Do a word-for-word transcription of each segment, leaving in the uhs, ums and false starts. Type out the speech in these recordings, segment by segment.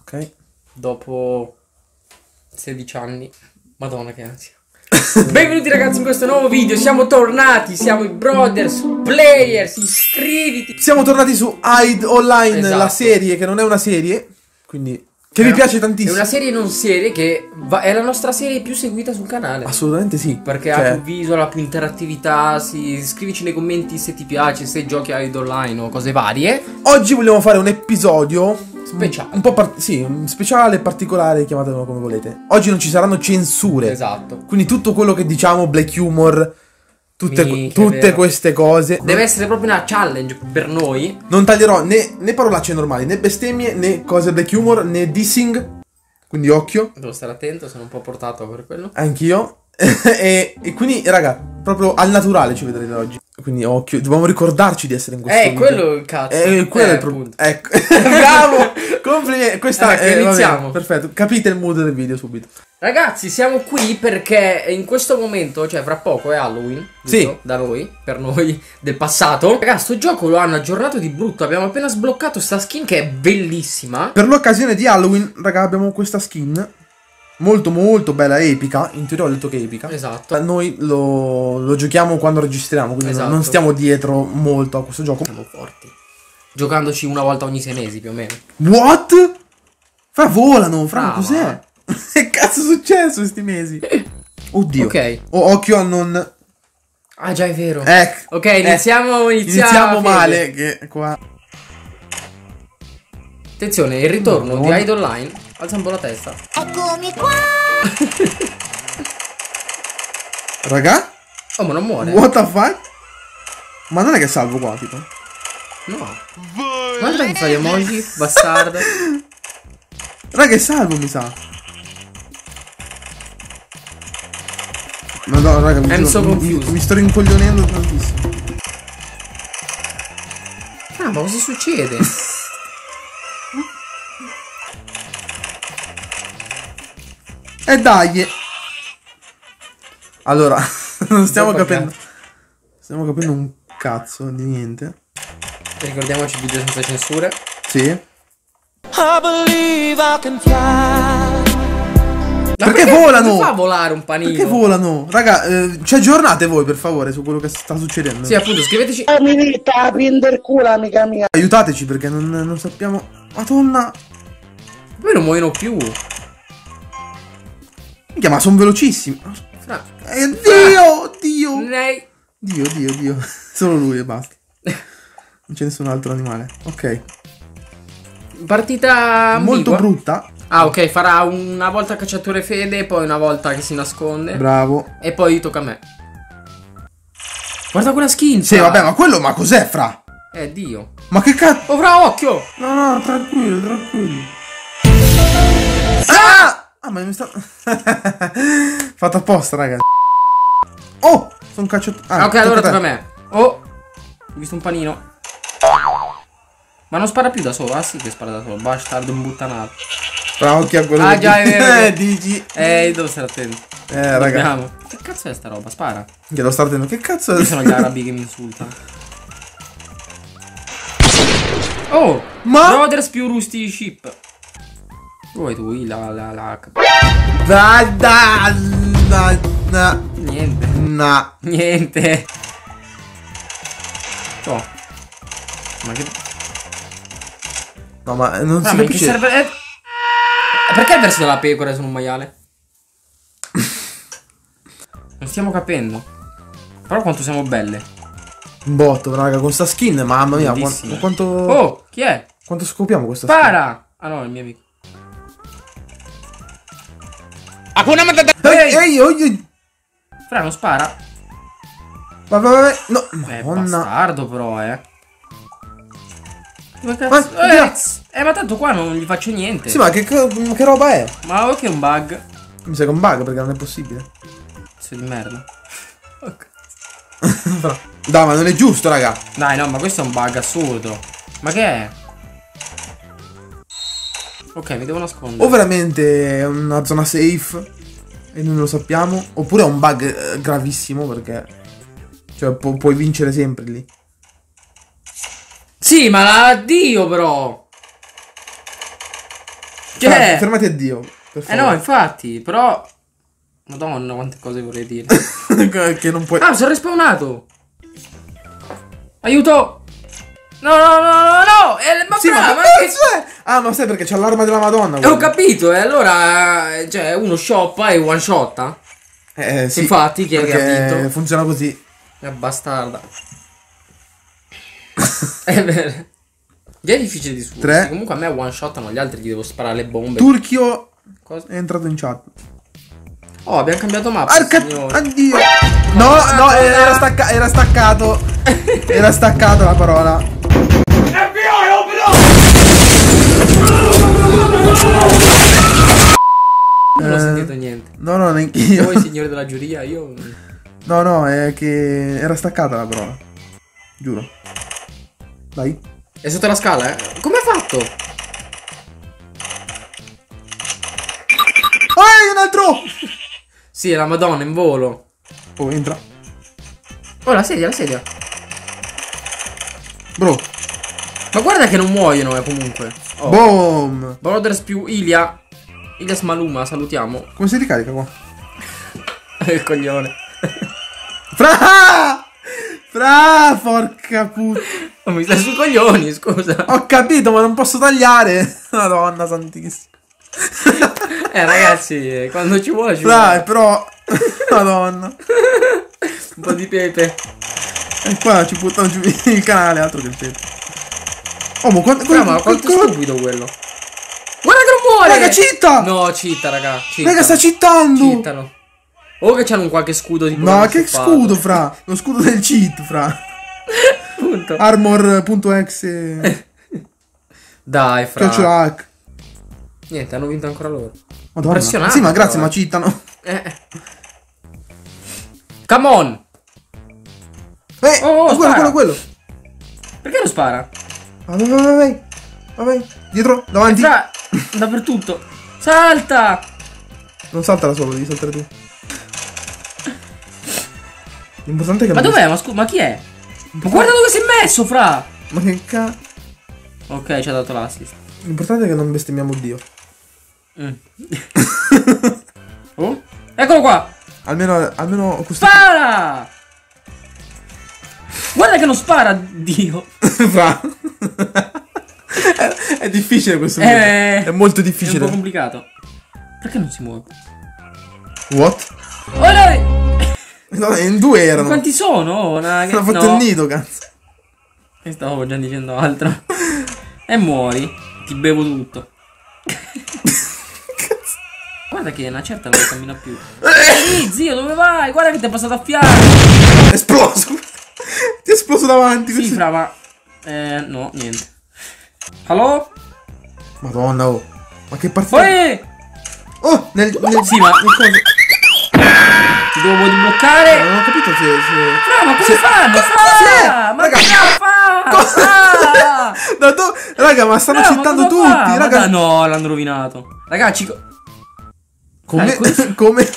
Ok. Dopo sedici anni. Madonna che ansia. Benvenuti ragazzi in questo nuovo video. Siamo tornati, siamo i Brothers Players. Iscriviti. Siamo tornati su Hide Online, Esatto. La serie che non è una serie, quindi che mi È- piace È tantissimo. una serie non serie che va- è la nostra serie più seguita sul canale. Assolutamente sì. Perché Cioè, ha più visual, ha più interattività. Sì, scrivici nei commenti se ti piace, se giochi a Hide Online o cose varie. oggi vogliamo fare un episodio Speciale. Un po' par- sì, un speciale, particolare, chiamatelo come volete. Oggi non ci saranno censure. Esatto. Quindi tutto quello che diciamo, black humor, tutte, Minchia, è tutte vero. queste cose. Deve essere proprio una challenge per noi. Non taglierò né, né parolacce normali, né bestemmie, né cose black humor, né dissing. Quindi occhio, Devo stare attento, sono un po' portato per quello. anch'io. e, e quindi, raga, proprio al naturale ci vedrete oggi. Quindi occhio, dobbiamo ricordarci di essere in questo Eh, video. quello è il cazzo. Eh, quello Eh, è il problema. appunto. Ecco. Bravo! Complimenti. Questa Ecco, eh, va bene, iniziamo. perfetto. Capite il mood del video subito. Ragazzi, siamo qui perché in questo momento, cioè fra poco è Halloween, giusto? Sì. Da noi, per noi del passato. Ragazzi, sto gioco lo hanno aggiornato di brutto. Abbiamo appena sbloccato sta skin che è bellissima. Per l'occasione di Halloween, raga, abbiamo questa skin molto molto bella, epica. In teoria ho detto che è epica. Esatto. Noi lo, lo giochiamo quando registriamo, quindi Esatto. non stiamo dietro molto a questo gioco. Siamo forti. Giocandoci una volta ogni sei mesi più o meno. What? Fra volano, fra Brava. cos'è? Che cazzo è successo questi mesi? Oddio. Ok. Oh, occhio a non... Ah, già è vero. Ecco. Ok, iniziamo, Eh, iniziamo. iniziamo Fede. male, che qua... Attenzione, il ritorno No. di Hide Online. Alza un po' la testa. Eccomi qua! Raga? Oh, ma non muore. What the fuck? Ma non è che salvo qua, tipo. No. Guarda che fa gli emoji, bastardo. Raga, è salvo, mi sa. Madonna, raga, mi, I'm sto, so mi, confused. mi sto rincoglionendo tantissimo. Ah, ma cosa succede? E dai. Allora, non stiamo Dopo capendo. Stiamo capendo un cazzo di niente. Ricordiamoci il video senza censure. Sì. I believe I can fly. Ma Perché volano? Come fa a volare un panino? Perché volano? Raga, eh, ci aggiornate voi per favore su quello che sta succedendo. Sì, appunto, scriveteci. Mi vita a prendere culo, amica mia. Aiutateci perché non, non sappiamo. Madonna. Poi non muoiono più. Minchia, ma sono velocissimi. Fra. Eh, Dio, Dio. Nei. Dio, Dio, Dio. Solo lui e basta. Non c'è nessun altro animale. Ok. Partita Molto ambigua. brutta. Ah, ok, farà una volta cacciatore Fede, poi una volta che si nasconde. Bravo. E poi tocca a me. Guarda quella skin. Sì, fra. vabbè, ma quello, ma cos'è, fra? Eh, Dio. Ma che cazzo? Oh, fra, occhio. No, no, tranquillo, tranquillo. Ah! Ah, ma mi sta... Fatto apposta, raga. Oh! Sono cacciato... Ah, ok, allora tocca tocca a a te. me. Oh, ho visto un panino. Ma non spara più da solo. Ah, sì che spara da solo. Bastardo imbuttanato. Fra occhio a quello Ah, che già, è dici. vero. Eh, dici. Eh, devo stare attento. Eh, raga. Dobbiamo. Che cazzo è sta roba? Spara. Che lo sto attento. Che cazzo è? Ci sono gli arabi che mi insultano. Oh! Ma- Brothers più Rusty Ship. Vuoi tu la la la. Dai, dai, dai, dai. Niente. No. Niente. Oh. Ma che. No, ma non Ah, si ma in che capisce. serve. Eh? Perché il verso della pecora sono un maiale? Non stiamo capendo. Però quanto siamo belle. Un botto, raga, con sta skin, mamma mia. Bellissima. Quanto, quanto, Oh, chi è? quanto scopiamo questa skin? Spara! Ah no, è il mio amico. Ehi, ehi, ehi. Fra, non spara. Vai, vai, vai. No, Eh, madonna. bastardo però, eh. Dove Ma- cazzo? Eh, via. eh, ma tanto qua non gli faccio niente. Sì, ma che, che roba è? Ma ok, è un bug. Mi sa che è un bug perché non è possibile. Sei di merda. Ok. Dai, ma non è giusto, raga. Dai, no, ma questo è un bug assurdo. Ma che è? Ok, mi devo nascondere. O veramente è una zona safe e noi lo sappiamo, oppure è un bug eh, gravissimo perché cioè pu- puoi vincere sempre lì. Sì, ma addio però. Che Fra, è? fermati a Dio. Per Eh no, favore. infatti, però... Madonna, quante cose vorrei dire. Che non puoi. Ah, sono respawnato! Aiuto! No, no, no, no, no! Eh, ma Sì, ma brava, che ma che... cazzo è? Ah, ma sai perché c'ha l'arma della Madonna. Eh, ho quello. capito, e allora... eh, Cioè, uno shoppa e one shotta. Eh, sì. Infatti, chi è che ha perché vinto? funziona così. È bastarda. È vero. Già è difficile di su. Tre. Comunque a me one shottano gli altri, gli devo sparare le bombe. Turchio Cosa? è entrato in chat. Oh, abbiamo cambiato mappa. Arca... signore. Addio. No, no, era, stacca... era staccato. Era staccato la parola. Non ho Eh, sentito niente. No, no, neanche io. Voi, signori della giuria, io... No, no, è che era staccata la parola. Giuro. Dai. È sotto la scala, eh? Come hai fatto? Oh, un altro! Sì, è la Madonna, in volo. Oh, entra. Oh, la sedia, la sedia. Bro. Ma guarda che non muoiono, eh, comunque. Oh. Boom. Brothers più Ilia. Ilias Maluma, salutiamo. Come si ricarica qua? Il coglione. Fra! Fra, porca puttana. Oh, mi stai sui coglioni, scusa. Ho capito, ma non posso tagliare. Madonna santissima. Eh, ragazzi, quando ci vuole ci Fra, vuole. però... Madonna. Un po' di pepe. E qua ci buttano giù il canale, altro che il pepe. Oh, ma quanto... Ah, ma quanto è quanto- stupido quello. Guarda che non muore! Raga, citta! No, citta, raga. Citta. Raga, sta cittando! Cittano. O che c'hanno un qualche scudo tipo. No, hanno che shoppato. scudo, fra? Lo scudo del cheat, fra. Punto. Armor.exe. Dai, fra. Chiocciola hack. Niente, hanno vinto ancora loro. Madonna. Impressionante, Sì, ma grazie, però, ma eh. cheatano. Eh. Come on! Eh, Oh, oh, quello, spara. quello, quello. Perché non spara? Vai, vai, vai, vai. Vai, vai. Dietro, davanti. Fra, dappertutto. Salta! Non salta da solo, devi saltare tu. L'importante è che Ma non- dov'è? Ma scusa, ma chi è? Ma guarda dove si è messo, fra! Ma che ca... Ok, ci ha dato l'assist. L'importante è che non bestemmiamo Dio. Mm. Oh? Eccolo qua! Almeno, almeno questo... Spara! Guarda che non spara, Dio! Fra. è, è difficile questo Eh, gioco. È molto È un difficile. po' complicato. Perché non si muove? What? Oh no! No, in due erano. Quanti sono? Una... Hanno fatto no. il nido, cazzo. E stavo già dicendo altro. E muori. Ti bevo tutto. Guarda che una certa non cammina più. Ehi, zio, dove vai? Guarda che ti è passato a fianco. È esploso. Ti è esploso davanti. Sì, questo- fra, ma... Eh, no, niente. Allo? Madonna, oh. Ma che partita. Poi! Oh, nel, nel... Sì, ma... nel coso. Ti devo bloccare. Non ho capito se... se... Fra, ma come se- fanno? Sì, Fra! Ma raga. che fa? Fra! Da do... Raga, ma stanno Fra, ma citando cosa fa? tutti, Ma raga. dai, no, l'hanno rovinato. Ragazzi... co- Come? Dai, questo- Come?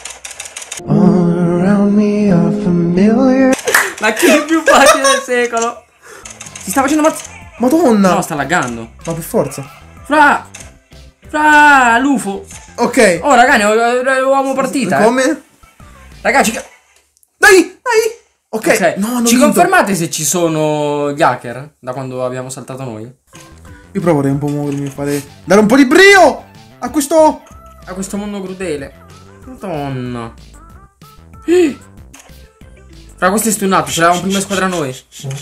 La kill più facile del secolo. Si sta facendo mazz... Madonna. No, sta laggando. Ma per forza. Fra! Fra! L'UFO! Ok. Oh, ragazzi, avevamo partita. eh. Come? Ragazzi, ci... Dai, dai. Ok. ok, No, non ci vinto. confermate se ci sono gli hacker da quando abbiamo saltato noi? Io proverei un po' a muovermi e fare... Dare un po' di brio a questo... A questo mondo crudele. Madonna. Eh. Fra, questo è stunnato, ce l'avevamo prima in squadra noi.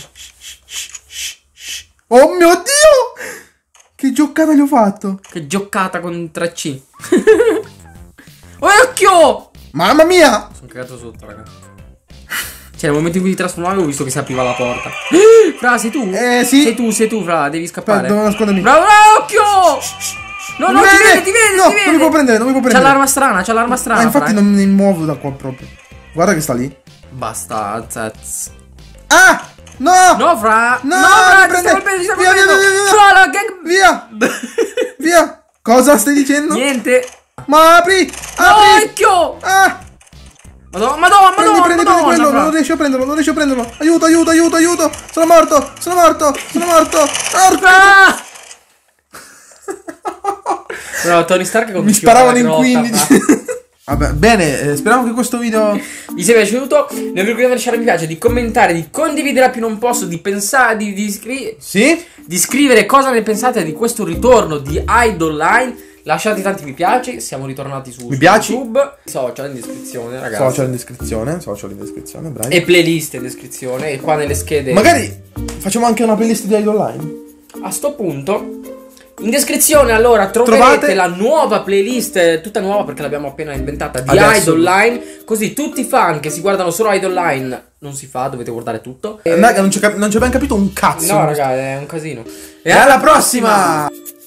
Oh mio Dio! Che giocata gli ho fatto. Che giocata con tre C. Oh, occhio! Mamma mia. Sono cagato sotto, raga. Cioè, nel momento in cui ti trasformavi ho visto che si apriva la porta. Fra, sei tu? Eh, sì. Sei tu, sei tu, Fra, devi scappare. Aspetta, devo nascondermi. Bravo, bravo, occhio! No, no, Mi ti vede! vede, ti vede, No, ti non vede. mi può prendere, non mi può C'ha prendere. l'arma strana, c'ha l'arma strana. Ah, infatti Fra, eh. non mi muovo da qua proprio. Guarda che sta lì. Basta, zaz. Ah! No! No, Fra. No, no, Fra, mi ti prende. sta colpendo, ti sta Via, via, colpendo. via, via, via. Fra, la gang... Via! Via! Cosa stai dicendo? Niente. Ma apri! No, Apri! occhio! Ah! Madonna, madonna, Prendi, madonna, prendi, prendi madonna, quello! Fra. Non riesco a prenderlo, non riesco a prenderlo! Aiuto, aiuto, aiuto, aiuto! Sono morto! Sono morto! Sono morto! Morto! Fra! No, Tony Stark con Mi sparavano in quindici. Vabbè, bene, eh, speriamo che questo video vi sia piaciuto. Non vi ricordate di lasciare mi piace, di commentare, di condividere a più non posso, di pensare, di, di, iscri- Sì? di scrivere cosa ne pensate di questo ritorno di Idleline. Lasciate tanti mi piace, siamo ritornati su, Mi su piaci? YouTube. Social in descrizione, ragazzi. Social in descrizione, social in descrizione, bravi. E playlist in descrizione. E qua nelle schede. Magari facciamo anche una playlist di Idle Online. A sto punto in descrizione allora troverete Trovate- la nuova playlist, eh, tutta nuova perché l'abbiamo appena inventata, di Adesso. Idle Line. Così tutti i fan che si guardano solo Idle Line non si fa, dovete guardare tutto. Eh, raga, non ci non ci abbiamo capito un cazzo. No raga, è un casino. E alla prossima!